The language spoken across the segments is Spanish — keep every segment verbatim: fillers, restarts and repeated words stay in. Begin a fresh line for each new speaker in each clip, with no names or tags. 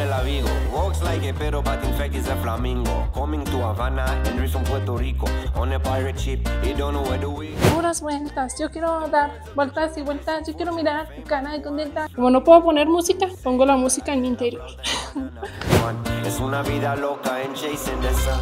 la Vigo. Walks like a pero but in fact is a flamingo. Coming to Havana and from Puerto Rico. On a pirate ship, you don't know where to we.
Puras vueltas, yo quiero dar vueltas y vueltas, yo quiero mirar tu cara de contenta. Como no puedo poner música, pongo la música en mi interior.
Es una vida loca en chasing the sun.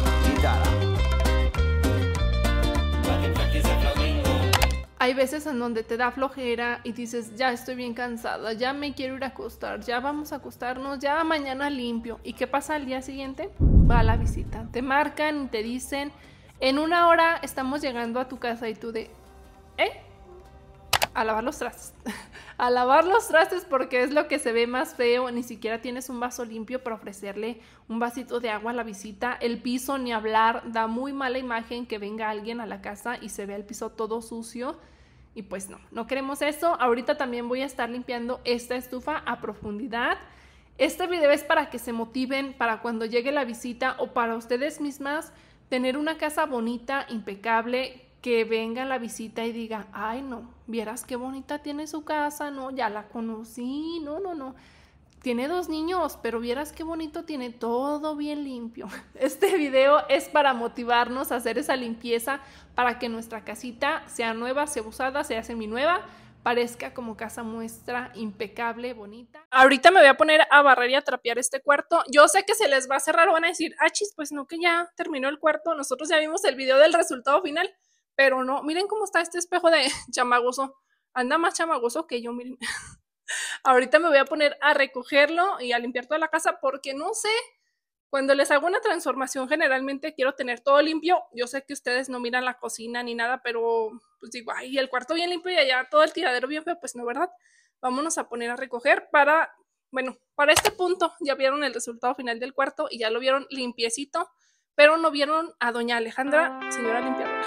Hay veces en donde te da flojera y dices, ya estoy bien cansada, ya me quiero ir a acostar, ya vamos a acostarnos, ya mañana limpio. ¿Y qué pasa al día siguiente? Va a la visita. Te marcan y te dicen, en una hora estamos llegando a tu casa y tú de, ¿eh? A lavar los trastes. A lavar los trastes porque es lo que se ve más feo. Ni siquiera tienes un vaso limpio para ofrecerle un vasito de agua a la visita. El piso, ni hablar, da muy mala imagen que venga alguien a la casa y se vea el piso todo sucio. Y pues no, no queremos eso. Ahorita también voy a estar limpiando esta estufa a profundidad. Este video es para que se motiven para cuando llegue la visita o para ustedes mismas tener una casa bonita, impecable, que venga la visita y diga, ay no, vieras qué bonita tiene su casa, no, ya la conocí, no, no, no, tiene dos niños, pero vieras qué bonito tiene, todo bien limpio. Este video es para motivarnos a hacer esa limpieza para que nuestra casita sea nueva, sea usada, sea seminueva, parezca como casa muestra, impecable, bonita. Ahorita me voy a poner a barrer y a trapear este cuarto. Yo sé que se les va a hacer raro, van a decir, ah, chis, pues no, que ya terminó el cuarto, nosotros ya vimos el video del resultado final. Pero no, miren cómo está este espejo de chamagoso. Anda más chamagoso que yo, miren. Ahorita me voy a poner a recogerlo y a limpiar toda la casa porque no sé, cuando les hago una transformación generalmente quiero tener todo limpio. Yo sé que ustedes no miran la cocina ni nada, pero pues digo, ay, el cuarto bien limpio y allá todo el tiradero bien feo, pues no, ¿verdad? Vámonos a poner a recoger para, bueno, para este punto ya vieron el resultado final del cuarto y ya lo vieron limpiecito, pero no vieron a doña Alejandra, señora limpiadora.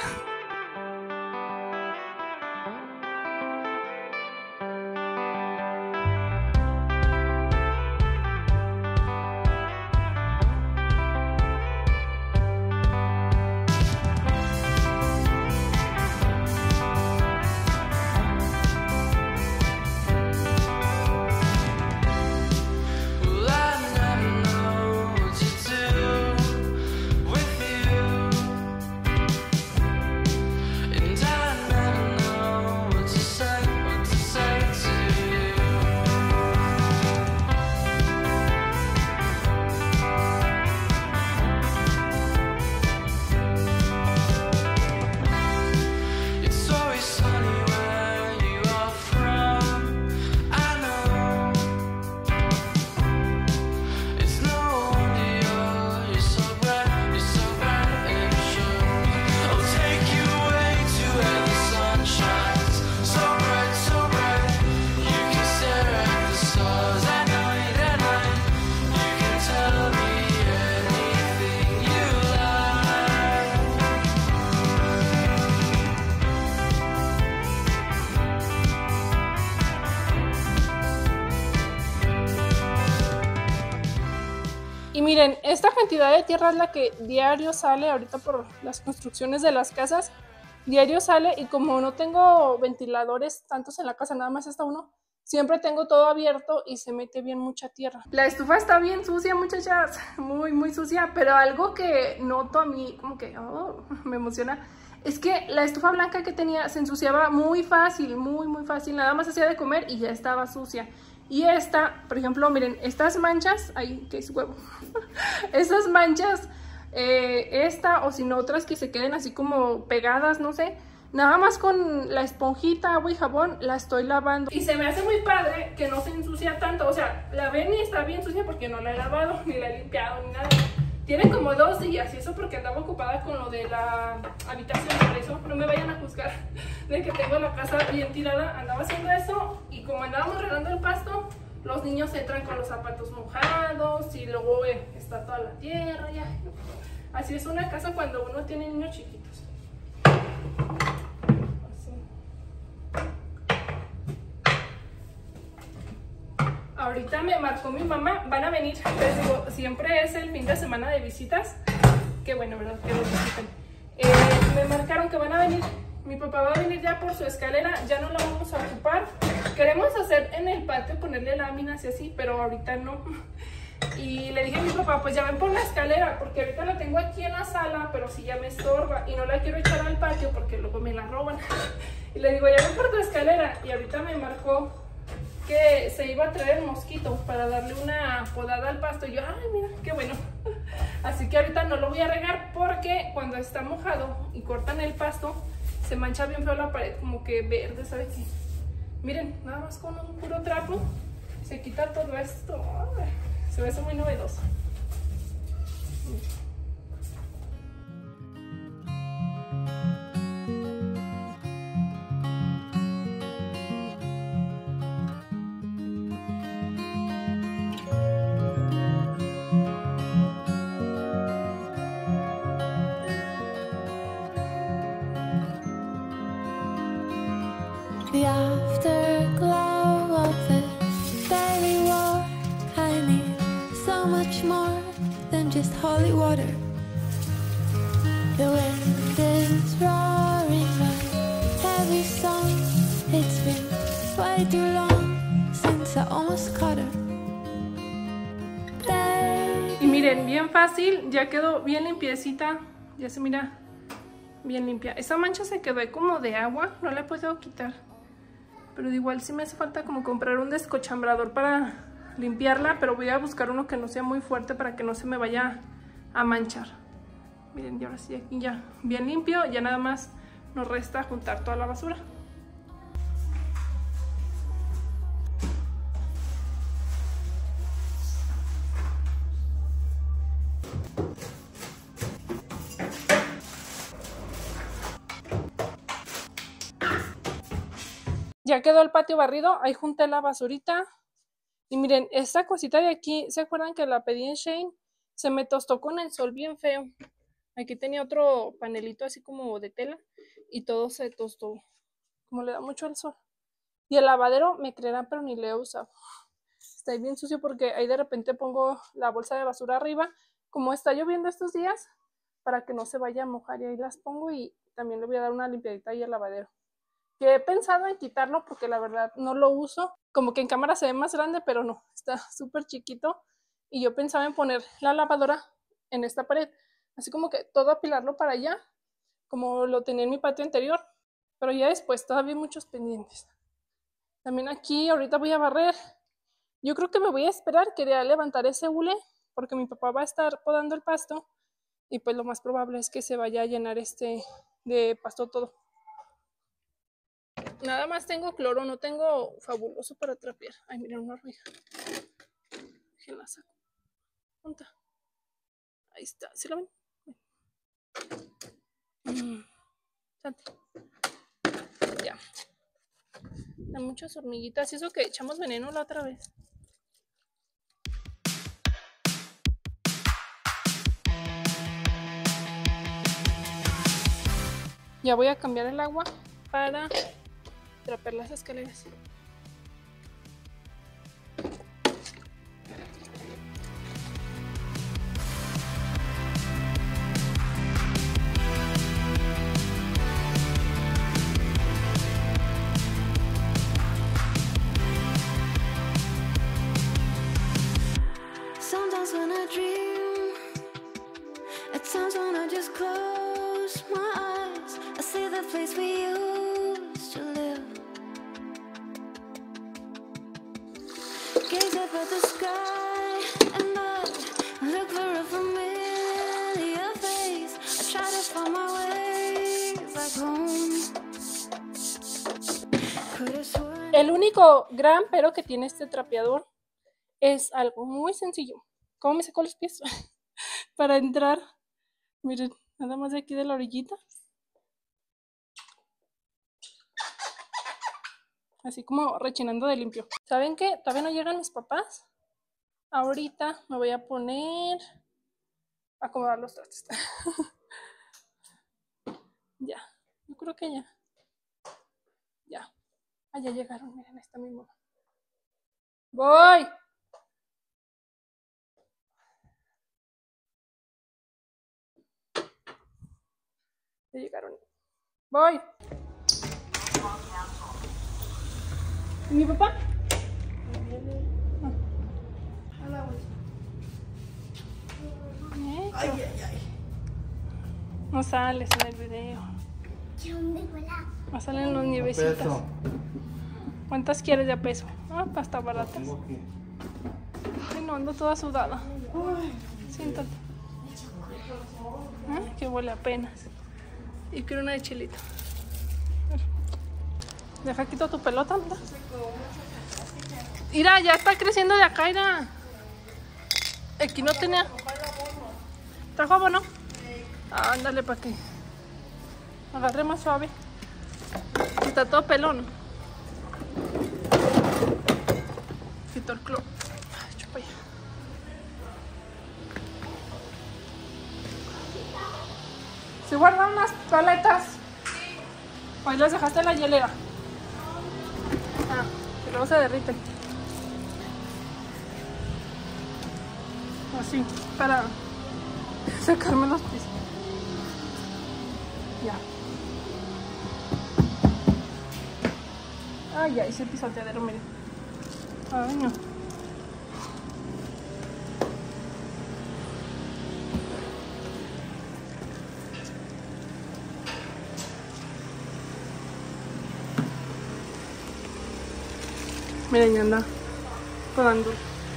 Y miren, esta cantidad de tierra es la que diario sale ahorita por las construcciones de las casas. Diario sale y como no tengo ventiladores tantos en la casa, nada más está uno, siempre tengo todo abierto y se mete bien mucha tierra. La estufa está bien sucia, muchachas, muy, muy sucia, pero algo que noto a mí, como que oh, me emociona, es que la estufa blanca que tenía se ensuciaba muy fácil, muy, muy fácil. Nada más hacía de comer y ya estaba sucia. Y esta, por ejemplo, miren, estas manchas, ahí, que es huevo, esas manchas, eh, esta o si no otras que se queden así como pegadas, no sé, nada más con la esponjita, agua y jabón, la estoy lavando. Y se me hace muy padre que no se ensucia tanto, o sea, la ven y está bien sucia porque no la he lavado, ni la he limpiado, ni nada. Tiene como dos días y eso porque andaba ocupada con lo de la habitación, por eso no me vayan a juzgar de que tengo la casa bien tirada. Andaba haciendo eso y como andábamos regando el pasto, los niños entran con los zapatos mojados y luego eh, está toda la tierra ya. Así es una casa cuando uno tiene niños chiquitos. Así. Ahorita me marcó mi mamá, van a venir, les digo, siempre es el fin de semana de visitas. Qué bueno, ¿verdad? Que los visiten. Eh, me marcaron que van a venir, mi papá va a venir ya por su escalera, ya no la vamos a ocupar. Queremos hacer en el patio, ponerle láminas y así, pero ahorita no. Y le dije a mi papá, pues ya ven por la escalera, porque ahorita la tengo aquí en la sala, pero si ya me estorba y no la quiero echar al patio porque luego me la roban. Y le digo, ya ven por tu escalera. Y ahorita me marcó que se iba a traer el mosquito para darle una podada al pasto. Y yo, ay, mira, qué bueno. Así que ahorita no lo voy a regar porque cuando está mojado y cortan el pasto, se mancha bien feo la pared, como que verde, ¿sabe qué? Miren, nada más con un puro trapo se quita todo esto. Ay, se ve eso muy novedoso.
The afterglow of it barely war. I need so much more than just holy water. The wind is roaring my heavy song. It's been way too long since I almost caught her.
Y miren, bien fácil, ya quedó bien limpiecita. Ya se mira bien limpia. Esa mancha se quedó ahí como de agua, no la he podido quitar. Pero igual sí me hace falta como comprar un descochambrador para limpiarla, pero voy a buscar uno que no sea muy fuerte para que no se me vaya a manchar. Miren, y ahora sí aquí ya bien limpio, ya nada más nos resta juntar toda la basura. Ya quedó el patio barrido, ahí junté la basurita. Y miren, esta cosita de aquí, ¿se acuerdan que la pedí en Shein? Se me tostó con el sol bien feo. Aquí tenía otro panelito así como de tela y todo se tostó, como le da mucho el sol. Y el lavadero, me creerán, pero ni le he usado. Está ahí bien sucio porque ahí de repente pongo la bolsa de basura arriba. Como está lloviendo estos días, para que no se vaya a mojar, y ahí las pongo, y también le voy a dar una limpiadita ahí al lavadero. Que he pensado en quitarlo porque la verdad no lo uso. Como que en cámara se ve más grande, pero no, está súper chiquito. Y yo pensaba en poner la lavadora en esta pared, así como que todo apilarlo para allá, como lo tenía en mi patio anterior. Pero ya después todavía hay muchos pendientes. También aquí ahorita voy a barrer. Yo creo que me voy a esperar, quería levantar ese hule porque mi papá va a estar podando el pasto. Y pues lo más probable es que se vaya a llenar este de pasto todo. Nada más tengo cloro, no tengo fabuloso para trapear. Ay, miren, una hormiga. Déjenla saco. ¿Dónde está? Ahí está, ¿sí la ven? Mm. Ya. Hay muchas hormiguitas. ¿Y eso que echamos veneno la otra vez? Ya voy a cambiar el agua para trapear las escaleras.
Sometimes when I dream, at times when I just close my eyes, I see the place we used to live. Gaze up at the sky and I look for a familiar face. I try to find my way back home. Could have sworn.
El único gran pero que tiene este trapeador es algo muy sencillo. ¿Cómo me seco los pies? Para entrar. Miren, nada más de aquí de la orillita. Así como rechinando de limpio. ¿Saben qué? Todavía no llegan mis papás. Ahorita me voy a poner a acomodar los trastes. Ya, yo creo que ya. Ya. Ah, ya llegaron, miren, ahí está mi mamá. ¡Voy! Ya llegaron. ¡Voy! ¿Y mi papá? Ah. A la bolsa.
Ay, ay, ay.
No sales en el video. No salen los nievecitas.
Peso.
¿Cuántas quieres de a peso? Ah, pasta baratas.
Tengo aquí.
Ay, no, ando toda sudada. Siéntate. Ah, que huele apenas. Y quiero una de chilito. Deja quito tu pelota, mira. Mira, ya está creciendo de acá, mira. Aquí no tenía. ¿Trajo abono? Ah, ándale para que agarre más suave. Está todo pelón. Quito el cloro. Ay, chupa ya. ¿Se guardan unas paletas? Ahí las dejaste en la hielera. Ah, que luego se derriten. Así, para sacarme los pisos. Ya. Ay, ya hice el pisoteadero, miren. Ay, no. Miren, ya anda podando.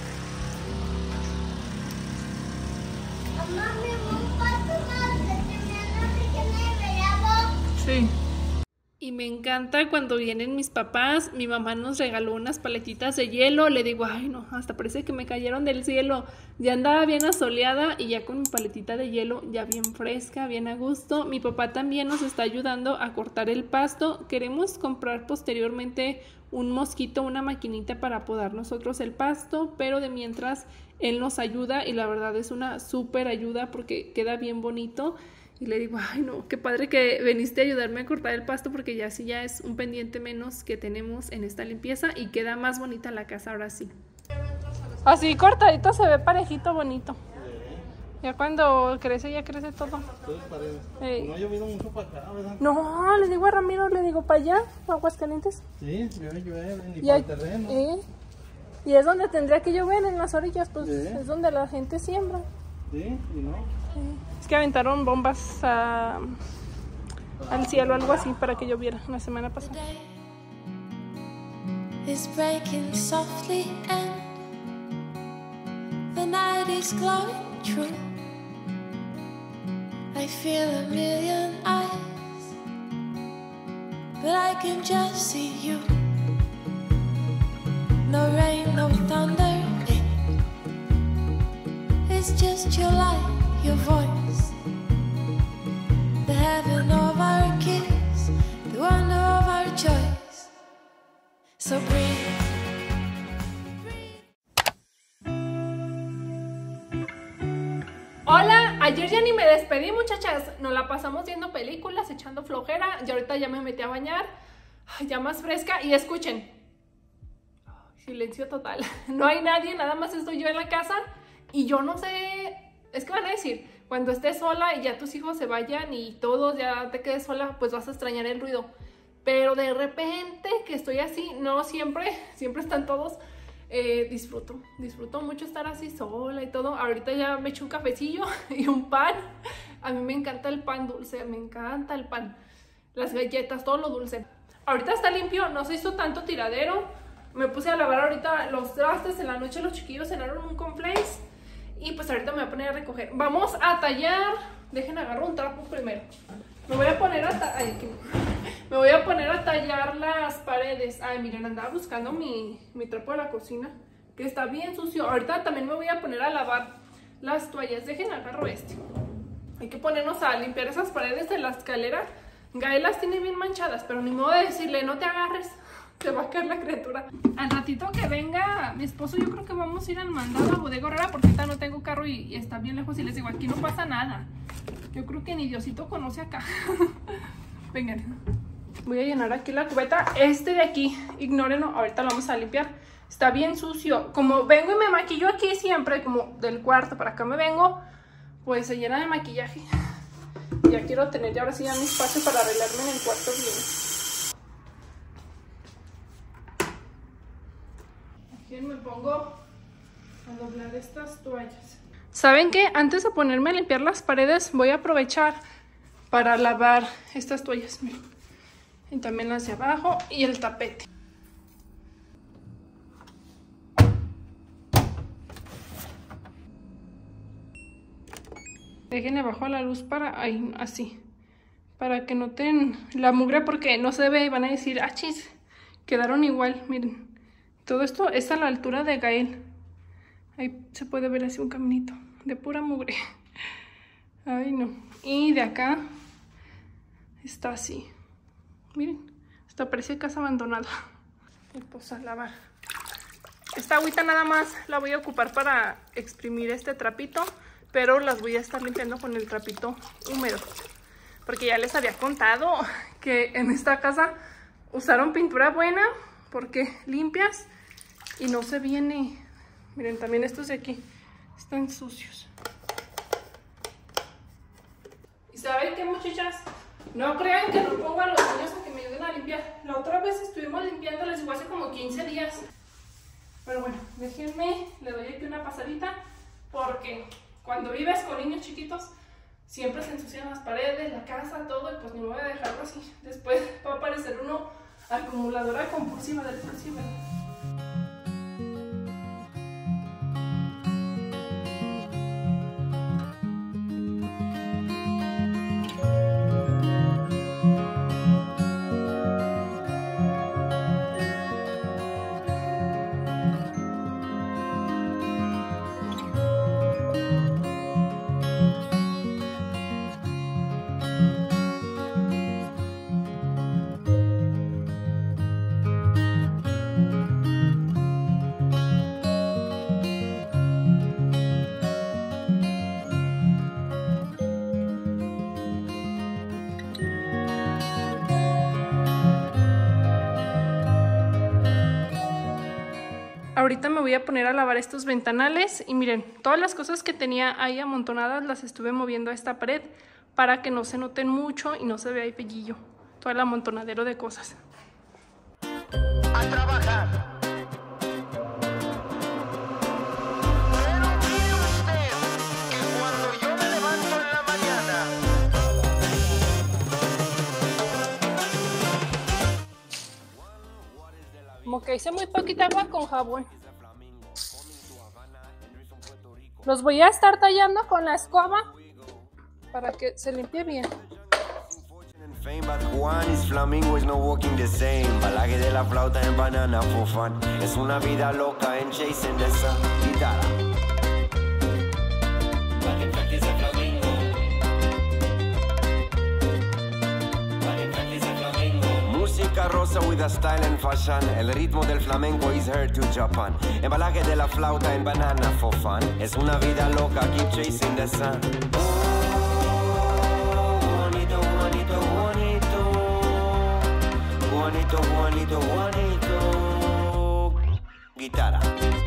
Sí. Y me encanta cuando vienen mis papás. Mi mamá nos regaló unas paletitas de hielo. Le digo, ay no, hasta parece que me cayeron del cielo. Ya andaba bien asoleada y ya con mi paletita de hielo, ya bien fresca, bien a gusto. Mi papá también nos está ayudando a cortar el pasto. Queremos comprar posteriormente un mosquito, una maquinita para podar nosotros el pasto, pero de mientras él nos ayuda y la verdad es una súper ayuda porque queda bien bonito. Y le digo, ay no, qué padre que viniste a ayudarme a cortar el pasto porque ya sí ya es un pendiente menos que tenemos en esta limpieza y queda más bonita la casa ahora sí. Así cortadito se ve parejito, bonito. Ya cuando crece, ya crece todo. Eh.
No ha llovido mucho para acá, ¿verdad?
No, le digo a Ramiro, le digo para allá, para Aguascalientes.
Sí, llueve, llueve, ni
Y,
para
hay,
el terreno.
eh, y es donde tendría que llover, en las orillas, pues
Sí.
es donde la gente siembra.
Sí, y no.
Es que aventaron bombas a, al cielo, algo así, para que lloviera la semana pasada.
Is breaking softly and the night is glowing true. I feel a million eyes, but I can just see you. No rain, no thunder, it's just your light, your voice, the heaven of our kiss, the wonder of our choice. So breathe.
Hola, ayer ya ni me despedí, muchachas. Nos la pasamos viendo películas, echando flojera. Y ahorita ya me metí a bañar, ya más fresca. Y escuchen, silencio total. No hay nadie, nada más estoy yo en la casa. Y yo no sé, es que van a decir, cuando estés sola y ya tus hijos se vayan y todos ya te quedes sola, pues vas a extrañar el ruido. Pero de repente que estoy así, no siempre, siempre están todos. Eh, disfruto, disfruto mucho estar así sola y todo. Ahorita ya me echo un cafecillo y un pan. A mí me encanta el pan dulce, me encanta el pan, las galletas, todo lo dulce. Ahorita está limpio, no se hizo tanto tiradero. Me puse a lavar ahorita los trastes. En la noche los chiquillos cenaron un cornflakes y pues ahorita me voy a poner a recoger. Vamos a tallar. Dejen agarrar un trapo primero. Me voy a poner a ta Ay, aquí no. Me voy a poner a tallar las paredes. Ay, miren, andaba buscando mi, mi trapo de la cocina, que está bien sucio. Ahorita también me voy a poner a lavar las toallas. Dejen agarro este. Hay que ponernos a limpiar esas paredes de la escalera. Gael las tiene bien manchadas, pero ni modo de decirle, no te agarres, se va a caer la criatura. Al ratito que venga mi esposo, yo creo que vamos a ir al mandado a Bodega Aurrera, porque ahorita no tengo carro y, y está bien lejos. Y les digo, aquí no pasa nada. Yo creo que ni Diosito conoce acá. Vengan. Voy a llenar aquí la cubeta. Este de aquí, ignórenlo, ahorita lo vamos a limpiar. Está bien sucio. Como vengo y me maquillo aquí siempre, como del cuarto para acá me vengo, pues se llena de maquillaje. Ya quiero tener ya ahora sí ya mi espacio para arreglarme en el cuarto bien. Aquí me pongo a doblar estas toallas. ¿Saben qué? Antes de ponerme a limpiar las paredes, voy a aprovechar para lavar estas toallas. Miren. Y también las de abajo y el tapete. Déjenle bajo la luz para ahí, así. Para que noten la mugre porque no se ve y van a decir, ah, chis, quedaron igual. Miren, todo esto es a la altura de Gael. Ahí se puede ver así un caminito de pura mugre. Ay, no. Y de acá está así. Miren, esta parece casa abandonada. Y pues a lavar. Esta agüita nada más la voy a ocupar para exprimir este trapito, pero las voy a estar limpiando con el trapito húmedo. Porque ya les había contado que en esta casa usaron pintura buena, porque limpias y no se viene. Miren, también estos de aquí están sucios. ¿Y saben qué, muchachas? No crean que no pongo a los niños a que me ayuden a limpiar. La otra vez estuvimos limpiando, les digo, hace como quince días. Pero bueno, déjenme, le doy aquí una pasadita, porque cuando vives con niños chiquitos, siempre se ensucian las paredes, la casa, todo, y pues ni me voy a dejarlo así. Después va a aparecer uno acumuladora compulsiva del próximo. Ahorita me voy a poner a lavar estos ventanales y miren, todas las cosas que tenía ahí amontonadas las estuve moviendo a esta pared para que no se noten mucho y no se vea ahí pellillo, todo el amontonadero de cosas.
A trabajar. Pero mire usted que cuando yo me levanto en la mañana,
Como que hice muy poquita agua con jabón. Los voy a estar tallando con la escoba para que se limpie bien.
Juanis Flamingo is no walking the same. Balaje de la flauta en banana for fun. Es una vida loca en chasing the sun. Guitarra. Música rosa with a style and fashion. El ritmo del flamenco is heard to Japan. Embalaje de la flauta en banana for fun. Es una vida loca, keep chasing the sun. Juanito, Juanito, Juanito. Guitarra.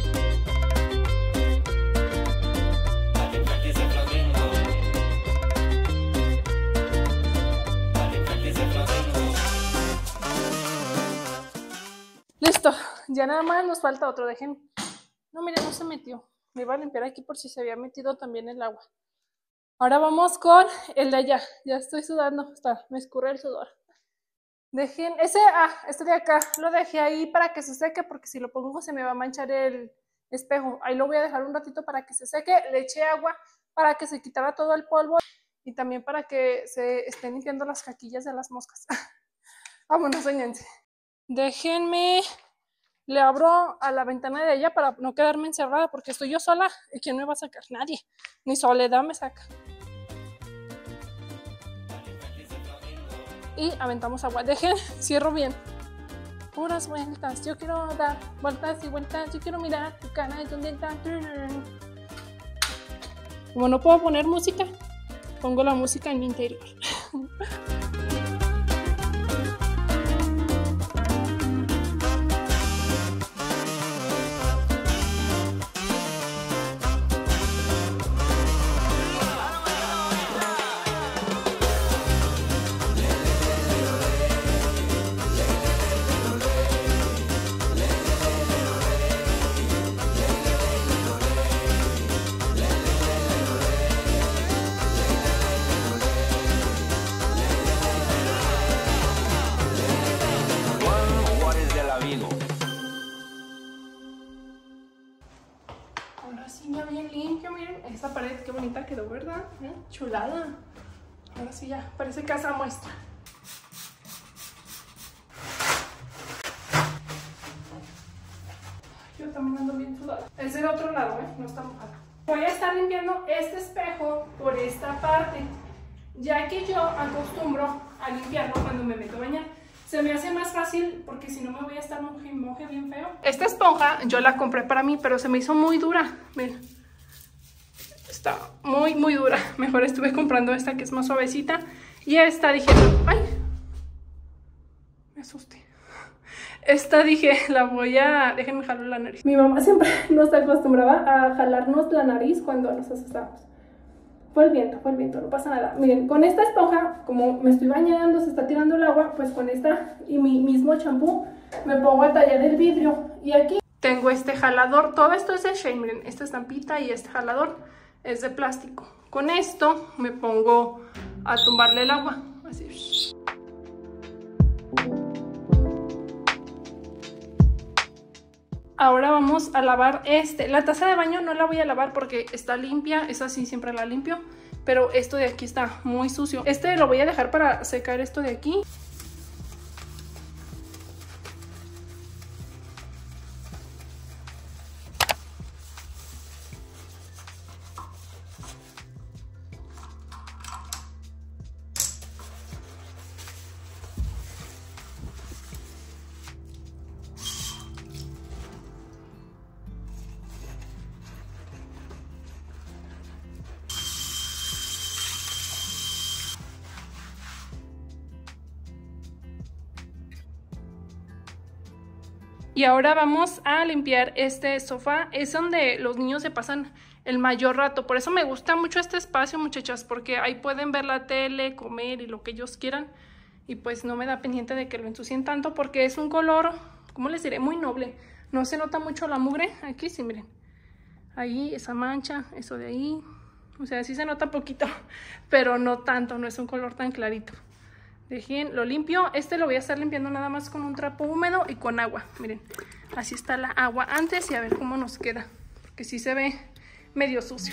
Listo, ya nada más nos falta otro, dejen. No, miren, no se metió. Me iba a limpiar aquí por si se había metido también el agua. Ahora vamos con el de allá. Ya estoy sudando, está, me escurre el sudor. Dejen, ese, ah, este de acá, lo dejé ahí para que se seque, porque si lo pongo se me va a manchar el espejo. Ahí lo voy a dejar un ratito para que se seque. Le eché agua para que se quitara todo el polvo y también para que se estén limpiando las caquillas de las moscas. Vámonos, soñense. Déjenme, le abro a la ventana de allá para no quedarme encerrada, porque estoy yo sola y ¿quién me va a sacar? Nadie, ni Soledad me saca. Y aventamos agua. Dejen, cierro bien. Puras vueltas. Yo quiero dar vueltas y vueltas. Yo quiero mirar tu cara. ¿Dónde está? Como no puedo poner música, pongo la música en mi interior. sí, ya bien limpio, miren. Esta pared, qué bonita quedó, ¿verdad? ¿Eh? Chulada. Ahora sí ya, parece casa muestra. Yo también ando bien sudada. Es del otro lado, ¿eh? No está mojada. Voy a estar limpiando este espejo por esta parte, ya que yo acostumbro a limpiarlo cuando me meto a bañar. Se me hace más fácil porque si no me voy a estar moje y moje bien feo. Esta esponja yo la compré para mí, pero se me hizo muy dura. Miren. Está muy, muy dura. Mejor estuve comprando esta que es más suavecita. Y esta dije, ay, me asusté. Esta dije, la voy a... Déjenme jalar la nariz. Mi mamá siempre nos acostumbraba a jalarnos la nariz cuando nos asustábamos. Fue el viento, fue el viento, no pasa nada. Miren, con esta esponja, como me estoy bañando, se está tirando el agua, pues con esta y mi mismo champú me pongo a tallar el vidrio. Y aquí tengo este jalador. Todo esto es de Shein, miren, esta estampita y este jalador es de plástico. Con esto me pongo a tumbarle el agua, así. Ahora vamos a lavar este. La taza de baño no la voy a lavar porque está limpia. Esa sí siempre la limpio. Pero esto de aquí está muy sucio. Este lo voy a dejar para secar esto de aquí. Y ahora vamos a limpiar este sofá. Es donde los niños se pasan el mayor rato. Por eso me gusta mucho este espacio, muchachas, porque ahí pueden ver la tele, comer y lo que ellos quieran. Y pues no me da pendiente de que lo ensucien tanto porque es un color, ¿cómo les diré? Muy noble. No se nota mucho la mugre. Aquí sí, miren. Ahí, esa mancha, eso de ahí. O sea, sí se nota poquito, pero no tanto, no es un color tan clarito. Dejen, lo limpio. Este lo voy a estar limpiando nada más con un trapo húmedo y con agua. Miren, así está la agua antes y a ver cómo nos queda. Porque sí se ve medio sucio.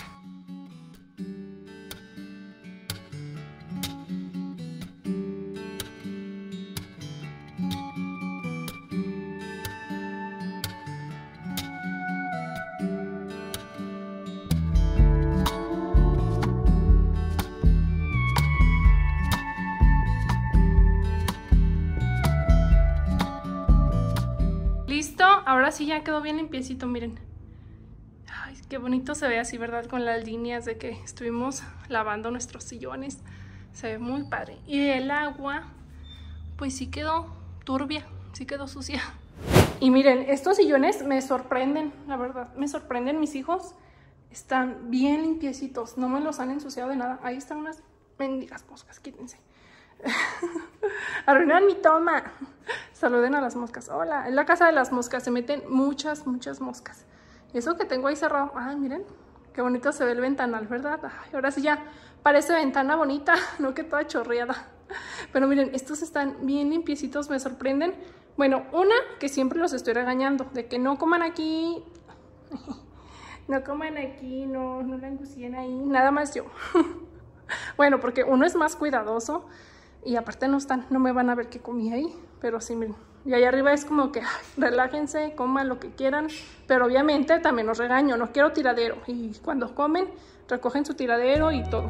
Listo, ahora sí ya quedó bien limpiecito, miren. Ay, qué bonito se ve así, ¿verdad? Con las líneas de que estuvimos lavando nuestros sillones. Se ve muy padre. Y el agua, pues sí quedó turbia, sí quedó sucia. Y miren, estos sillones me sorprenden, la verdad. Me sorprenden mis hijos. Están bien limpiecitos, no me los han ensuciado de nada. Ahí están unas mendigas moscas, quítense. Arruinan mi toma. Saluden a las moscas. Hola, en la casa de las moscas se meten muchas, muchas moscas. Y eso que tengo ahí cerrado. Ay, miren, qué bonito se ve el ventanal, ¿verdad? Ay, ahora sí ya parece ventana bonita, no que toda chorreada. Pero miren, estos están bien limpiecitos, me sorprenden. Bueno, una, que siempre los estoy regañando, de que no coman aquí. No coman aquí, no, no la engucien ahí, nada más yo. Bueno, porque uno es más cuidadoso. Y aparte no están, no me van a ver que comí ahí, pero sí, miren. Y ahí arriba es como que, ay, relájense, coman lo que quieran, pero obviamente también los regaño, no quiero tiradero. Y cuando comen, recogen su tiradero y todo.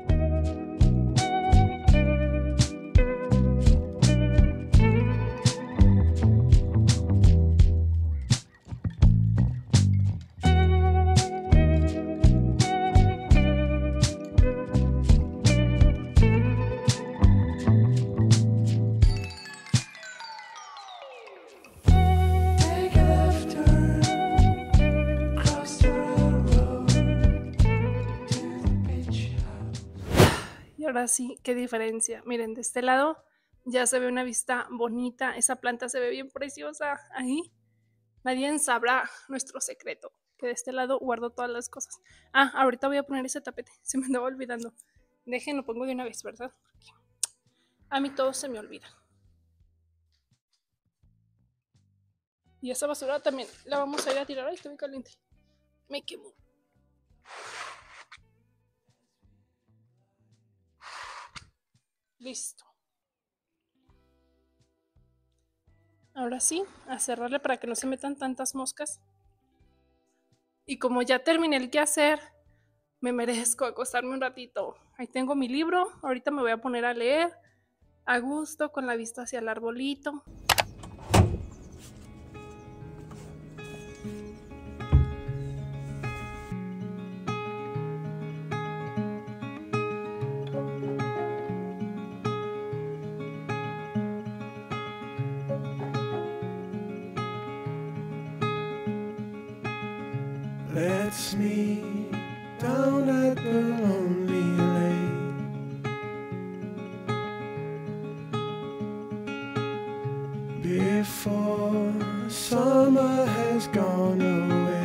Ahora sí, qué diferencia. Miren, de este lado ya se ve una vista bonita. Esa planta se ve bien preciosa. Ahí nadie sabrá nuestro secreto. Que de este lado guardo todas las cosas. Ah, ahorita voy a poner ese tapete. Se me andaba olvidando. Dejen, lo pongo de una vez, ¿verdad? A mí todo se me olvida. Y esa basura también la vamos a ir a tirar. Ay, está muy caliente. Me quemo. Listo. Ahora sí, a cerrarle para que no se metan tantas moscas. Y como ya terminé el quehacer, me merezco acostarme un ratito. Ahí tengo mi libro, ahorita me voy a poner a leer a gusto con la vista hacia el arbolito.
Let's meet down at the lonely lake before summer has gone away.